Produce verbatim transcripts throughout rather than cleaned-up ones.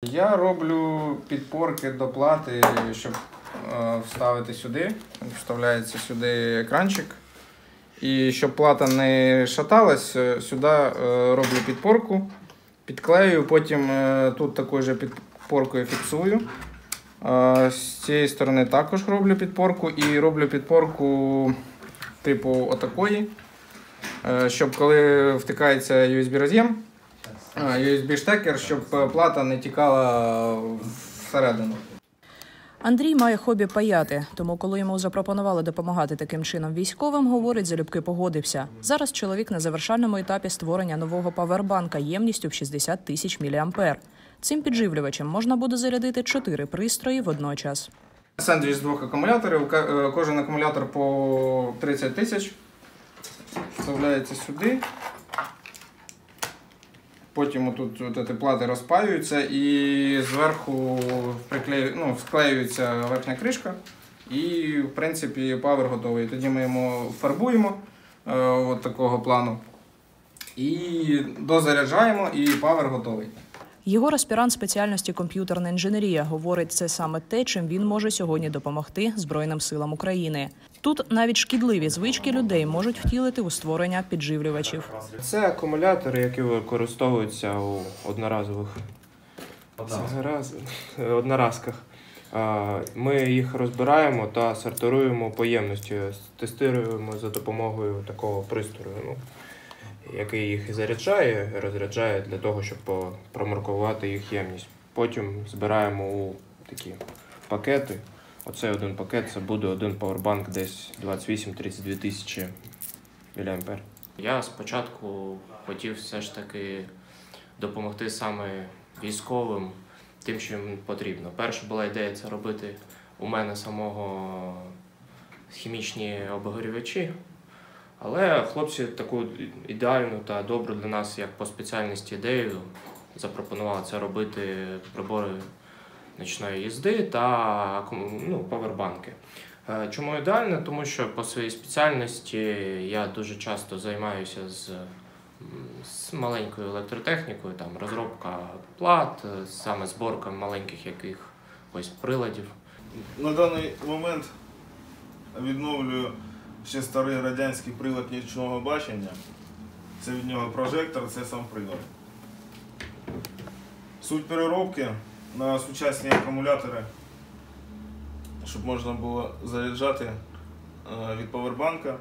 Я роблю підпорки до плати, щоб е, вставити сюди. Вставляється сюди екранчик. І щоб плата не шаталась, сюди е, роблю підпорку, підклею, потім е, тут такою же підпоркою фіксую. Е, з цієї сторони також роблю підпорку і роблю підпорку типу отакої, е, щоб коли втикається ю ес бі-роз'єм, ю ес бі-штекер, щоб плата не тікала всередину. Андрій має хобі паяти, тому коли йому запропонували допомагати таким чином військовим, говорить, залюбки погодився. Зараз чоловік на завершальному етапі створення нового павербанка ємністю в шістдесят тисяч міліампер. Цим підживлювачем можна буде зарядити чотири пристрої водночас. Сендвіч з двох акумуляторів, кожен акумулятор по тридцять тисяч. Вставляється сюди. Потім тут от плати розпаюються і зверху приклею, ну, склеюється верхня кришка і, в принципі, павер готовий. Тоді ми його фарбуємо е, от такого плану і дозаряджаємо, і павер готовий. Єгор – аспірант спеціальності комп'ютерна інженерія. Говорить, це саме те, чим він може сьогодні допомогти Збройним силам України. Тут навіть шкідливі звички людей можуть втілити у створення підживлювачів. Це акумулятори, які використовуються у одноразових одноразках. Ми їх розбираємо та сортуємо по ємності, тестуємо за допомогою такого пристрою, ну, який їх заряджає, розряджає для того, щоб промаркувати їх ємність. Потім збираємо у такі пакети. Оцей один пакет, це буде один павербанк десь двадцять вісім - тридцять дві тисячі міліампер. Я спочатку хотів все ж таки допомогти саме військовим тим, що їм потрібно. Перша була ідея це робити у мене самого хімічні обігрівачі, але хлопці таку ідеальну та добру для нас, як по спеціальності, ідею запропонували це робити прибори нічної їзди та ну, павербанки. Чому ідеально? Тому що по своїй спеціальності я дуже часто займаюся з, з маленькою електротехнікою, там розробка плат, саме зборка маленьких якихось приладів. На даний момент відновлюю ще старий радянський прилад нічного бачення. Це від нього прожектор, це сам прилад. Суть переробки на сучасні акумулятори, щоб можна було заряджати від павербанка,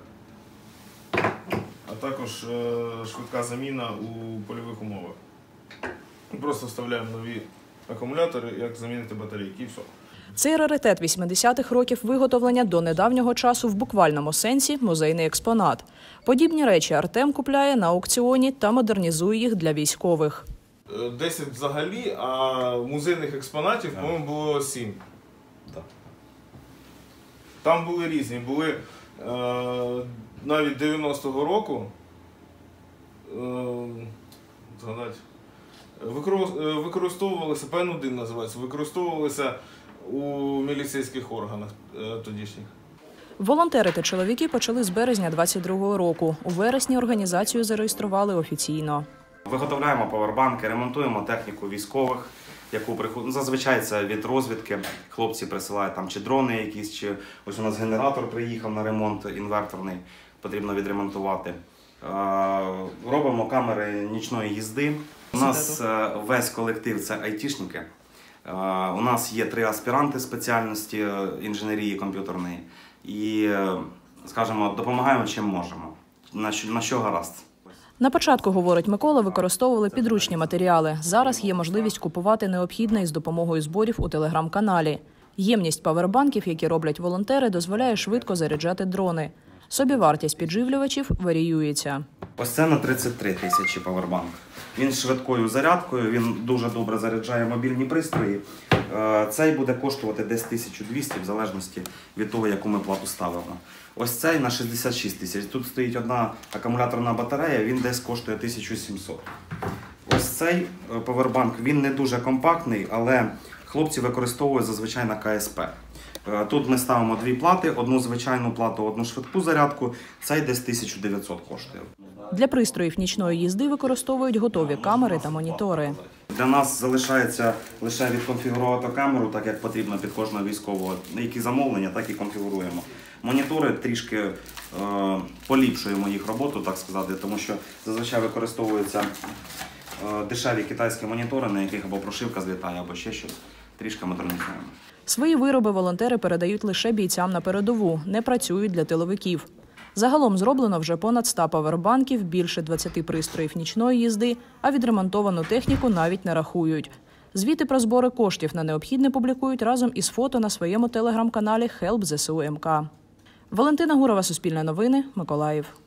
а також швидка заміна у польових умовах. Просто вставляємо нові акумулятори, як замінити батарейки і все. Цей раритет вісімдесятих років виготовлення до недавнього часу в буквальному сенсі музейний експонат. Подібні речі Артем купляє на аукціоні та модернізує їх для військових. десять взагалі, а музейних експонатів, yeah. по-моєму, було сім. Yeah. Там були різні. Були е, навіть дев'яностого року, е, згадати, використовувалися, П Н один називається, використовувалися у міліцейських органах е, тодішніх. Волонтерити чоловіки почали з березня двадцять другого року. У вересні організацію зареєстрували офіційно. Виготовляємо павербанки, ремонтуємо техніку військових, яку приходить. Зазвичай це від розвідки. Хлопці присилають там чи дрони якісь, чи ось у нас генератор приїхав на ремонт інверторний, потрібно відремонтувати. Робимо камери нічної їзди. У нас весь колектив – це айтішники. У нас є три аспіранти спеціальності інженерії комп'ютерної. І, скажімо, допомагаємо чим можемо, на що, на що гаразд. На початку, говорить Микола, використовували підручні матеріали. Зараз є можливість купувати необхідне із допомогою зборів у телеграм-каналі. Ємність павербанків, які роблять волонтери, дозволяє швидко заряджати дрони. Собівартість підживлювачів варіюється. Ось це на тридцять три тисячі павербанк. Він з швидкою зарядкою, він дуже добре заряджає мобільні пристрої. Цей буде коштувати десь тисячу двісті, в залежності від того, яку ми плату ставимо. Ось цей на шістдесят шість тисяч. Тут стоїть одна акумуляторна батарея, він десь коштує тисячу сімсот. Ось цей павербанк, він не дуже компактний, але хлопці використовують зазвичай на Ка Ес Пе. Тут ми ставимо дві плати, одну звичайну плату, одну швидку зарядку. Цей десь тисячу дев'ятсот коштує. Для пристроїв нічної їзди використовують готові камери та монітори. Для нас залишається лише відконфігурувати камеру, так як потрібно під кожного військового. Які замовлення, так і конфігуруємо. Монітори трішки е, поліпшуємо їх роботу, так сказати, тому що зазвичай використовуються е, дешеві китайські монітори, на яких або прошивка злітає, або ще щось. Трішки модернізуємо. Свої вироби волонтери передають лише бійцям на передову, не працюють для тиловиків. Загалом зроблено вже понад ста павербанків, більше двадцяти пристроїв нічної їзди, а відремонтовану техніку навіть не рахують. Звіти про збори коштів на необхідне публікують разом із фото на своєму телеграм-каналі «Хелп зе се у ем ка». Валентина Гурова, Суспільне новини, Миколаїв.